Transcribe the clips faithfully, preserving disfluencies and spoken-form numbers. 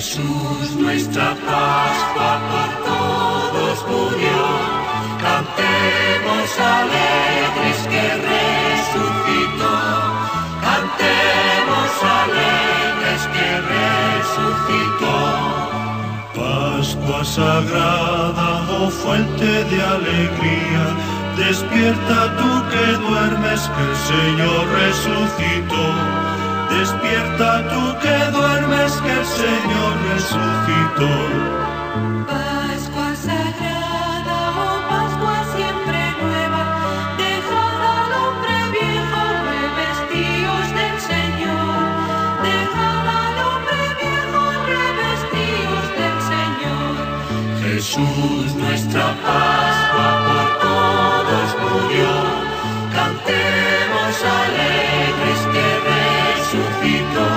Jesús, nuestra Pascua, por todos murió. Cantemos alegres que resucitó. Cantemos alegres que resucitó. Pascua sagrada, oh fuente de alegría, despierta tú que duermes, que el Señor resucitó. Despierta tú que duermes, que el Señor resucitó. Pascua sagrada, oh Pascua siempre nueva, dejad al hombre viejo, revestíos del Señor. Dejad al hombre viejo, revestíos del Señor. Jesús, nuestra Pascua, por todos murió. Cantemos alegres que resucitó.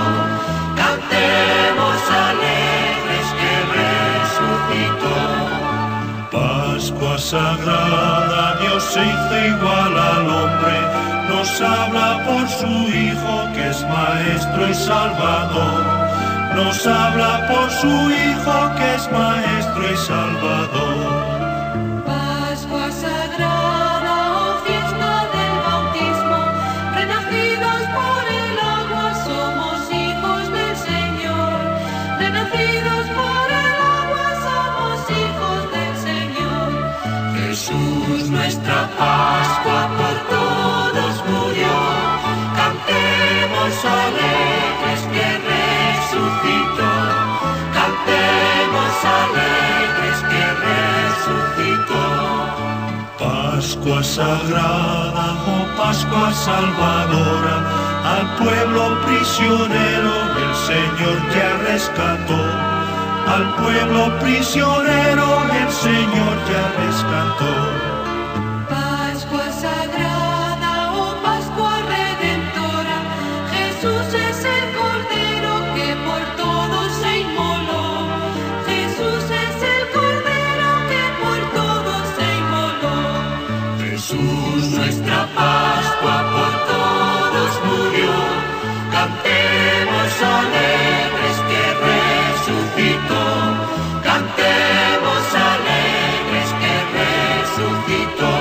Cantemos alegres que resucitó. Pascua sagrada, Dios se hizo igual al hombre, nos habla por su Hijo que es Maestro y Salvador. Nos habla por su Hijo que es Maestro y Salvador. Pascua sagrada, oh fiesta del bautismo, renacidos por el agua somos hijos del Señor. Renacidos por el agua somos hijos del Señor. Jesús, nuestra Pascua, por todos murió. Cantemos alegres que resucitó. Cantemos alegres que resucitó. Pascua sagrada, oh Pascua salvadora, al pueblo prisionero el Señor ya rescató. Al pueblo prisionero el Señor ya rescató. Pascua sagrada, oh Pascua redentora, Jesús es el Cordero que por todos se inmoló. Jesús es el Cordero que por todos se inmoló. Jesús, nuestra Pascua, por todos murió. Cantemos alegres que resucitó. Cantemos alegres que resucitó.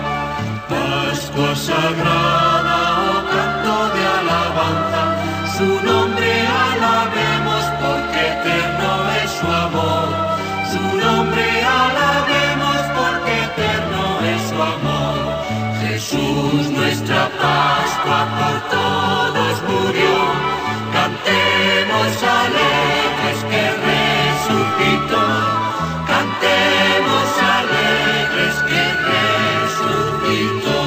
Pascua sagrada, oh canto de alabanza, Su nombre alabemos porque eterno es su amor. Su nombre alabemos porque eterno es su amor. Jesús, nuestra Pascua, por todos murió. Cantemos alegres que resucitó. Cantemos alegres que resucitó.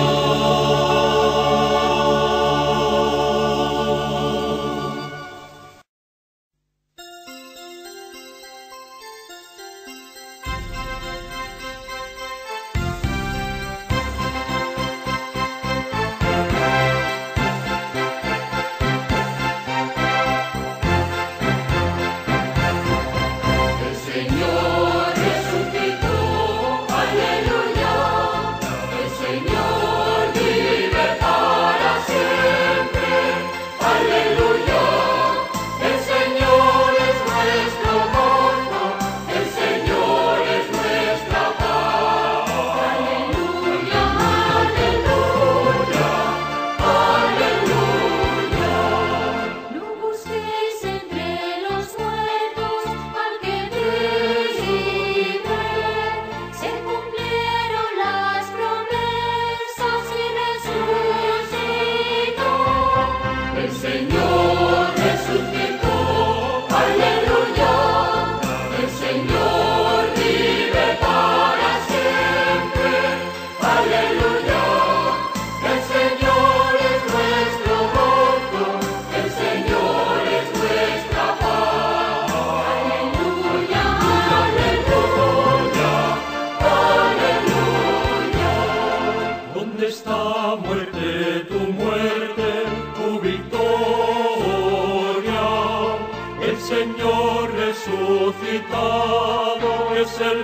resucitado es el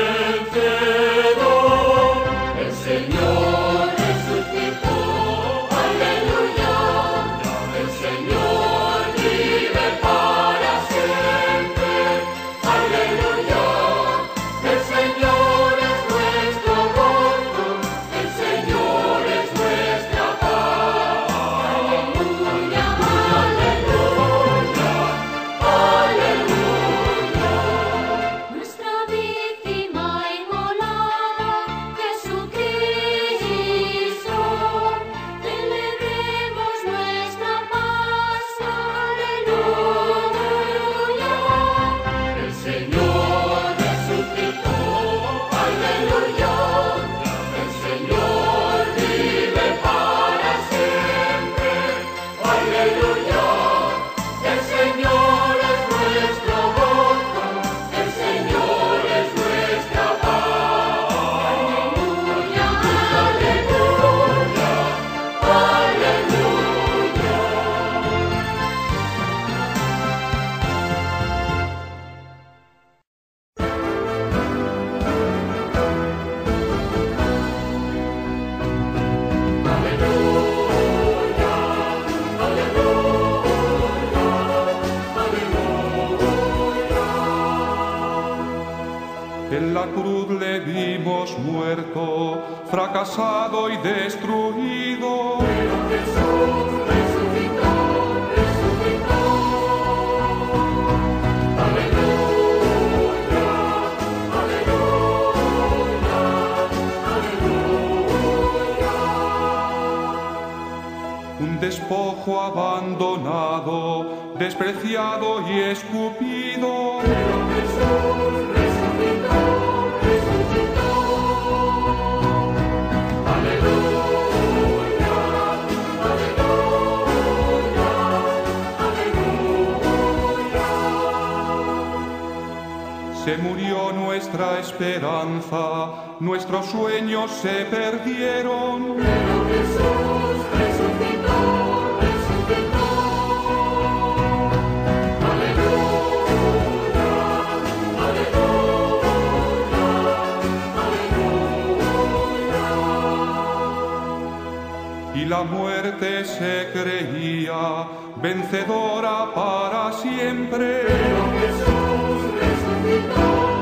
vencedor. El Señor resucitó, aleluya. El Señor vive para siempre, En la cruz le vimos muerto, fracasado y destruido. Pero Jesús resucitó, resucitó. Aleluya, aleluya, aleluya. Un despojo abandonado, despreciado y escupido. Pero Jesús resucitó, resucitó. Aleluya, aleluya, aleluya. Se murió nuestra esperanza, nuestros sueños se perdieron. Pero Jesús resucitó, resucitó. Aleluya, aleluya, aleluya. Y la muerte se creía vencedora para siempre. Pero Jesús resucitó.